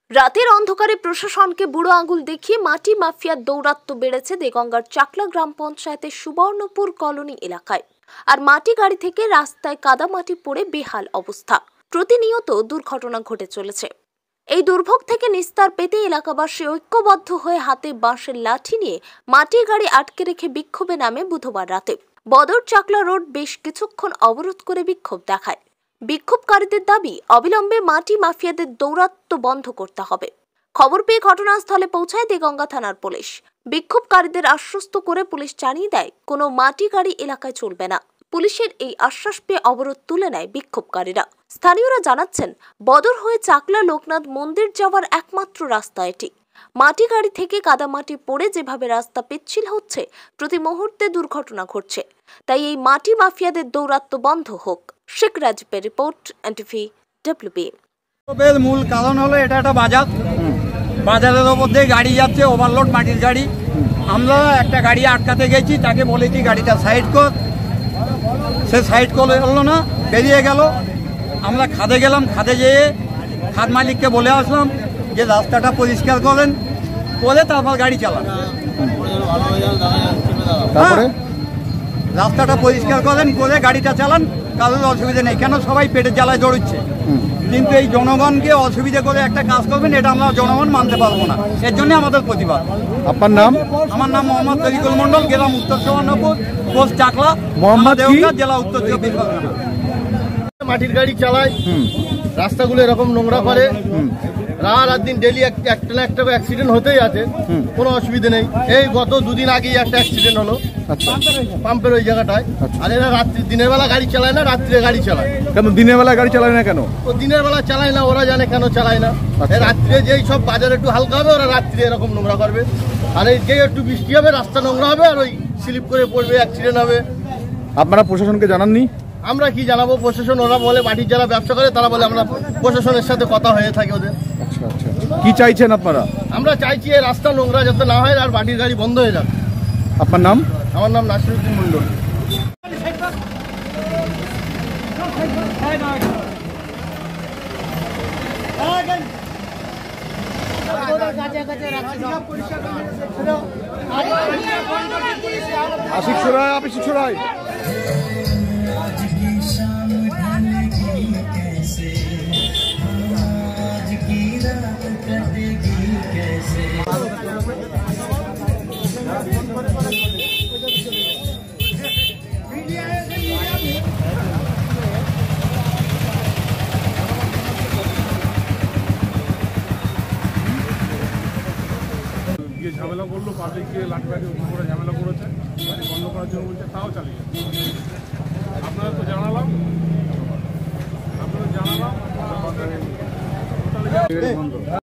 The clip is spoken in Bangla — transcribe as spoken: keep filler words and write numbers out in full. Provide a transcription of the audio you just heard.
রাতের অন্ধকারে প্রশাসনকে বুড়ো আঙুল দেখিয়ে মাটি মাফিয়ার দৌরাত্ম্য বেড়েছে দেগঙ্গার চাকলা গ্রাম পঞ্চায়েতের সুবর্ণপুর কলোনি এলাকায়। আর মাটি গাড়ি থেকে রাস্তায় কাদামাটি পড়ে বেহাল অবস্থা। প্রতিনিয়ত দুর্ঘটনা ঘটে চলেছে। এই দুর্ভোগ থেকে নিস্তার পেতে এলাকাবাসী ঐক্যবদ্ধ হয়ে হাতে বাঁশের লাঠি নিয়ে মাটির গাড়ি আটকে রেখে বিক্ষোভে নামে বুধবার রাতে। বদর চাকলা রোড বেশ কিছুক্ষণ অবরোধ করে বিক্ষোভ দেখায়। বিক্ষোভকারীদের দাবি, অবিলম্বে মাটি মাফিয়াদের দৌরাত্ম্য বন্ধ করতে হবে। খবর পেয়ে ঘটনাস্থলে পৌঁছায় দেগঙ্গা থানার পুলিশ। বিক্ষোভকারীদের আশ্বস্ত করে পুলিশ জানিয়ে দেয়, কোনো মাটি গাড়ি এলাকায় চলবে না। পুলিশের এই আশ্বাস পেয়ে অবরোধ তুলে নেয় বিক্ষোভকারীরা। স্থানীয়রা জানাচ্ছেন, বদর হয়ে চাকলা লোকনাথ মন্দির যাওয়ার একমাত্র রাস্তা এটি। মাটি গাড়ি থেকে কাদামাটি পড়ে যেভাবে রাস্তা পিচ্ছিল হচ্ছে, প্রতি মুহূর্তে দুর্ঘটনা ঘটছে। তাই এই মাটি মাফিয়াদের দৌরাত্ম্য বন্ধ হোক। শেখ রাজীবের রিপোর্ট, এনটিভি ডব্লিউবি। মূল কারণ হলো এটা একটা বাজার, বাজারের ওপর দিয়ে গাড়ি যাচ্ছে, ওভারলোড মাটির গাড়ি। আমরা একটা গাড়ি আটকাতে গেছি, তাকে বলেছি গাড়িটা সাইড কর, সে সাইড করে হলো না, বেরিয়ে গেল। আমরা খাদে গেলাম, খাদে যেয়ে খাদ মালিককে বলে আসলাম যে রাস্তাটা পরিষ্কার করেন, করে তারপর গাড়ি চালান। তারপরে রাস্তাটা পরিষ্কার করেন, করে গাড়িটা চালান, কারোর অসুবিধা নেই। কেন সবাই পেটের জ্বালায় দৌড়চ্ছে, কিন্তু এই জনগণকে অসুবিধা করে একটা কাজ করবেন, এটা আমরা জনগণ মানতে পারবো না। এর জন্য আমাদের প্রতিবাদ। আপনার নাম? আমার নাম মোহাম্মদ তরিকুল মন্ডল, গ্রাম উত্তর সুবর্ণপুর, পোস্ট চাকলা, মোহাম্মদ দেওঘর, জেলা উত্তর চব্বিশ পরগনা। মাটির গাড়ি চালায়, রাস্তাগুলো এরকম নোংরা করে, রাত দিন ডেলি একটা না একটা অ্যাক্সিডেন্ট হতেই আছে, কোনো অসুবিধা নেই। এই গত দুদিন আগেই একটা অ্যাক্সিডেন্ট হলো পাম্পের ওই জায়গাটায়। আর এরা রাত্রি দিনের বেলা গাড়ি চালায় না, রাত্রে গাড়ি চালায়। কেন দিনের বেলা গাড়ি চালায় না? কেন ও দিনের বেলা চালায় না, ওরা জানে কেন চালায় না। রাত্রে যেই সব বাজার একটু হালকা হবে, ওরা রাত্রে এরকম নোংরা করবে। আর এই যে একটু বৃষ্টি হবে, রাস্তা নোংরা হবে, আর ওই স্লিপ করে পড়বে, অ্যাক্সিডেন্ট হবে। আপনারা প্রশাসনকে জানাননি? আমরা কি জানাবো? প্রশাসন, ওরা বলে মাটির যারা ব্যবসা করে তারা বলে আমরা প্রশাসনের সাথে কথা হয়ে থাকে ওদের। আচ্ছা আচ্ছা, কি চাইছেন আপনারা? আমরা চাইছি এই রাস্তা নোংরা যাতে না হয়, আর মাটির গাড়ি বন্ধ হয়ে যাক। আপনার নাম? আমার নাম নাসিরউদ্দিন মন্ডল। আশিক ছড়ায়, আশিক ছড়ায়। গিয়ে ঝামেলা করলো, পাবলিককে লাঠি লাঠি উপরে ঝামেলা করেছে, গাড়ি বন্ধ করার জন্য বলছে, তাও চালিয়ে যাচ্ছে। আপনারা তো জানালাম, আপনারা জানালাম